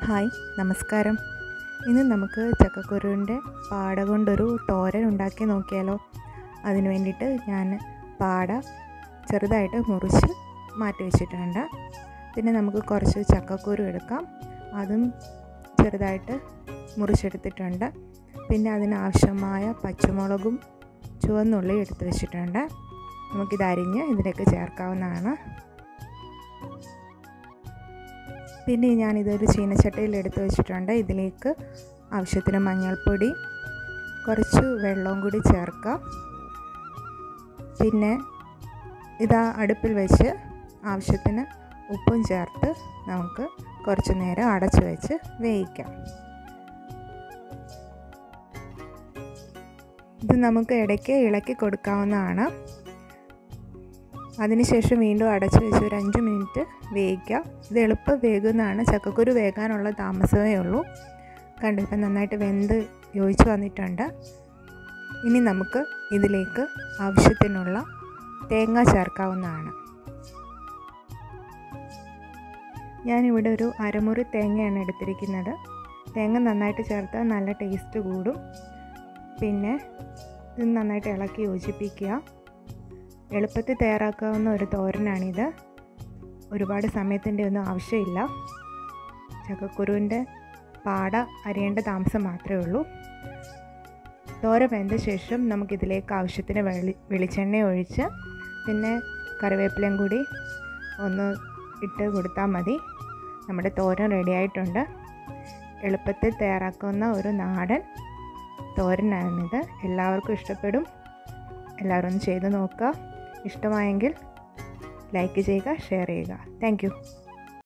Hi, നമസ്കാരം. ഇന്ന് നമുക്ക് ചക്കക്കുരുവിൻ്റെ പാട കൊണ്ടൊരു തോരൻ ഉണ്ടാക്കി നോക്കിയാലോ. അതിന് വേണ്ടിയിട്ട് ഞാൻ പാട ചെറുതായിട്ട് മുറിച്ച് മാറ്റി വെച്ചിട്ടുണ്ട്. പിന്നെ നമുക്ക് കുറച്ച് ചക്കക്കുരു എടുക്കാം, അതും ചെറുതായിട്ട് മുറിച്ചെടുത്തിട്ടുണ്ട്. പിന്നെ അതിനാവശ്യമായ പച്ചമുളകും ചുവന്നുള്ളി എടുത്ത് വെച്ചിട്ടുണ്ട്. നമുക്കിത് അരിഞ്ഞ് ഇതിലേക്ക് ചേർക്കാവുന്നതാണ്. പിന്നെ ഞാനിതൊരു ചീനച്ചട്ടിയിൽ എടുത്ത് വെച്ചിട്ടുണ്ട്. ഇതിലേക്ക് ആവശ്യത്തിന് മഞ്ഞൾപ്പൊടി, കുറച്ച് വെള്ളവും കൂടി ചേർക്കാം. പിന്നെ ഇതാ അടുപ്പിൽ വെച്ച് ആവശ്യത്തിന് ഉപ്പും ചേർത്ത് നമുക്ക് കുറച്ച് നേരം അടച്ചു വെച്ച് വേവിക്കാം. ഇത് നമുക്ക് ഇടയ്ക്ക് ഇളക്കി കൊടുക്കാവുന്നതാണ്. അതിനുശേഷം വീണ്ടും അടച്ചു വെച്ച് ഒരു 5 മിനിറ്റ് വേവിക്കാം. ഇത് എളുപ്പം വേകുന്നതാണ്. ചക്കക്കുരു വേകാനുള്ള താമസമേ ഉള്ളൂ. കണ്ടു, ഇപ്പം നന്നായിട്ട് വെന്ത് യോജിച്ച് വന്നിട്ടുണ്ട്. ഇനി നമുക്ക് ഇതിലേക്ക് ആവശ്യത്തിനുള്ള തേങ്ങ ചേർക്കാവുന്നതാണ്. ഞാനിവിടെ ഒരു അരമുറി തേങ്ങയാണ് എടുത്തിരിക്കുന്നത്. തേങ്ങ നന്നായിട്ട് ചേർത്താൽ നല്ല ടേസ്റ്റ് കൂടും. പിന്നെ ഇത് നന്നായിട്ട് ഇളക്കി യോജിപ്പിക്കുക. എളുപ്പത്തിൽ തയ്യാറാക്കാവുന്ന ഒരു തോരനാണിത്. ഒരുപാട് സമയത്തിൻ്റെ ഒന്നും ആവശ്യമില്ല. ചക്കക്കുരുവിൻ്റെ പാട അരിയേണ്ട താമസം മാത്രമേ ഉള്ളൂ. തോരൻ വെന്ത ശേഷം നമുക്കിതിലേക്ക് ആവശ്യത്തിന് വെളിച്ചെണ്ണ ഒഴിച്ച് പിന്നെ കറിവേപ്പിലയും കൂടി ഒന്ന് ഇട്ട് കൊടുത്താൽ മതി. നമ്മുടെ തോരൻ റെഡിയായിട്ടുണ്ട്. എളുപ്പത്തിൽ തയ്യാറാക്കുന്ന ഒരു നാടൻ തോരനാണിത്. എല്ലാവർക്കും ഇഷ്ടപ്പെടും. എല്ലാവരും ഒന്ന് ചെയ്ത് നോക്കുക. ഇഷ്ടമായെങ്കിൽ ലൈക്ക് ചെയ്യുക, ഷെയർ ചെയ്യുക. Thank U.